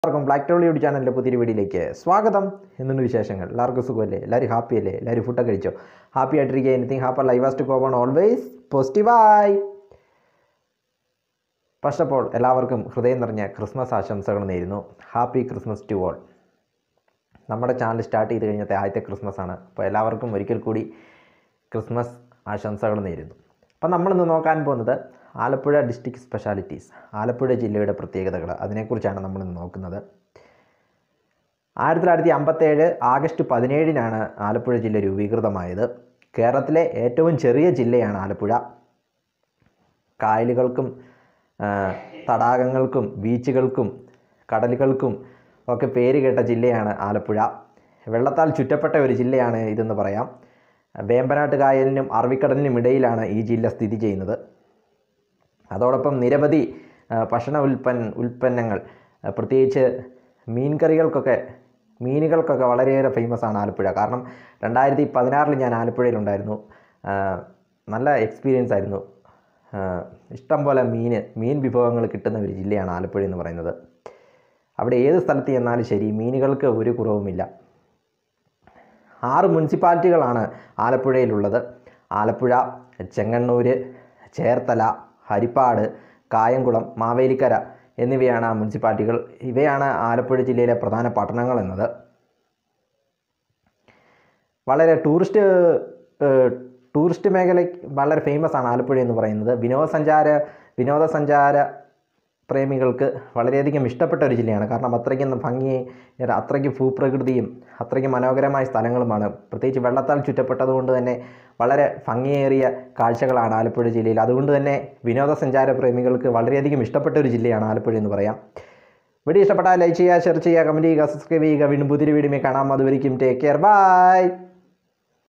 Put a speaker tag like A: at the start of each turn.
A: എല്ലാവർക്കും ബ്ലാക്ക് ടോളിവുഡ് ചാനലിൻ്റെ പുതിയൊരു വീഡിയോയിലേക്ക് സ്വാഗതം. എന്നുള്ള വിശേഷങ്ങൾ? എല്ലാവർക്കും സുഖമല്ലേ? എല്ലാവരും ഹാപ്പി അല്ലേ? എല്ലാവരും ഫുഡൊക്കെ കഴിച്ചോ? ഹാപ്പി ആയിട്ടിരിക്കുക. Anything happen life has to go on always പോസിറ്റീവായി. ഫസ്റ്റ് ഓഫ് ഓൾ എല്ലാവർക്കും ഹൃദയം നിറഞ്ഞ ക്രിസ്മസ് ആശംസകൾ നേരുന്നു. Happy Christmas to all. നമ്മുടെ ചാനൽ സ്റ്റാർട്ട് ചെയ്ത് കഴിഞ്ഞത്തെ ആദ്യത്തെ ക്രിസ്മസ് ആണ്. അപ്പോൾ എല്ലാവർക്കും ഒരിക്കൽ കൂടി ക്രിസ്മസ് ആശംസകൾ നേരുന്നു. അപ്പം നമ്മളിന്ന് നോക്കാൻ പോകുന്നത് ആലപ്പുഴ ഡിസ്ട്രിക്ട് സ്പെഷ്യാലിറ്റീസ്, ആലപ്പുഴ ജില്ലയുടെ പ്രത്യേകതകൾ, അതിനെക്കുറിച്ചാണ് നമ്മളിന്ന് നോക്കുന്നത്. 1957 ആഗസ്റ്റ് 17 ആലപ്പുഴ ജില്ല രൂപീകൃതമായത്. കേരളത്തിലെ ഏറ്റവും ചെറിയ ജില്ലയാണ് ആലപ്പുഴ. കായലുകൾക്കും തടാകങ്ങൾക്കും ബീച്ചുകൾക്കും കടലുകൾക്കും ഒക്കെ പേര് കേട്ട ജില്ലയാണ് ആലപ്പുഴ. വെള്ളത്താൽ ചുറ്റപ്പെട്ട ഒരു ജില്ലയാണ് ഇതെന്ന് പറയാം. വേമ്പനാട്ട് കായലിനും അറബിക്കടലിനും ഇടയിലാണ് ഈ ജില്ല സ്ഥിതി ചെയ്യുന്നത്. അതോടൊപ്പം നിരവധി ഭക്ഷണ ഉൽപ്പന്നങ്ങൾ, പ്രത്യേകിച്ച് മീനുകൾക്കൊക്കെ വളരെയേറെ ഫേമസ് ആണ് ആലപ്പുഴ. കാരണം 2016 ഞാൻ ആലപ്പുഴയിലുണ്ടായിരുന്നു. നല്ല എക്സ്പീരിയൻസ് ആയിരുന്നു. ഇഷ്ടം പോലെ മീൻ വിഭവങ്ങൾ കിട്ടുന്ന ഒരു ജില്ലയാണ് ആലപ്പുഴ എന്ന് പറയുന്നത്. അവിടെ ഏത് സ്ഥലത്ത് ചെന്നാലും ശരി, മീനുകൾക്ക് ഒരു കുറവുമില്ല. 6 മുനിസിപ്പാലിറ്റികളാണ് ആലപ്പുഴയിലുള്ളത്. ആലപ്പുഴ, ചെങ്ങന്നൂർ, ചേർത്തല, ഹരിപ്പാട്, കായംകുളം, മാവേലിക്കര എന്നിവയാണ് ആ മുനിസിപ്പാലിറ്റികൾ. ഇവയാണ് ആലപ്പുഴ ജില്ലയിലെ പ്രധാന പട്ടണങ്ങൾ എന്നത്. വളരെ ടൂറിസ്റ്റ് മേഖലയ്ക്ക് വളരെ ഫേമസ് ആണ് ആലപ്പുഴ എന്ന് പറയുന്നത്. വിനോദസഞ്ചാര പ്രേമികൾക്ക് വളരെയധികം ഇഷ്ടപ്പെട്ട ഒരു ജില്ലയാണ്. കാരണം അത്രയ്ക്ക് ഭൂപ്രകൃതിയും അത്രയ്ക്ക് മനോഹരമായ സ്ഥലങ്ങളുമാണ്. പ്രത്യേകിച്ച് വെള്ളത്താൽ ചുറ്റപ്പെട്ടതുകൊണ്ട് തന്നെ വളരെ ഭംഗിയേറിയ കാഴ്ചകളാണ് ആലപ്പുഴ ജില്ലയിൽ. അതുകൊണ്ട് തന്നെ വിനോദസഞ്ചാര പ്രേമികൾക്ക് വളരെയധികം ഇഷ്ടപ്പെട്ട ഒരു ജില്ലയാണ് ആലപ്പുഴ എന്ന് പറയാം. വീഡിയോ ഇഷ്ടപ്പെട്ടാൽ ലൈക്ക് ചെയ്യുക, ഷെയർ ചെയ്യുക, കമൻറ്റ് ചെയ്യുക, സബ്സ്ക്രൈബ് ചെയ്യുക. വീണ്ടും പുതിയൊരു വീഡിയോ കാണാം. അതുവരെയും ടേക്ക് കെയർ, ബൈ.